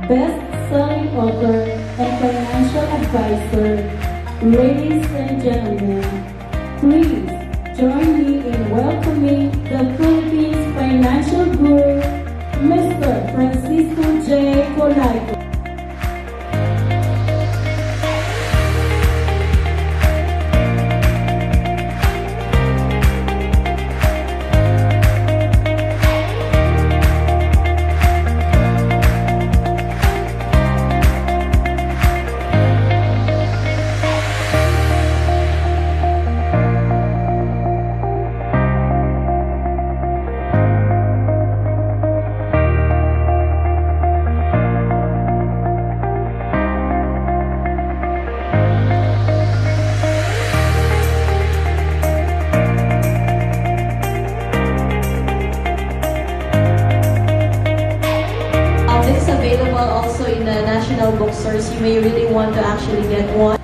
best-selling author, and financial advisor. Ladies and gentlemen, please join me in welcoming the Philippines financial guru, Mr. Francisco J. Colayco. This is available also in the national bookstores. You may really want to actually get one.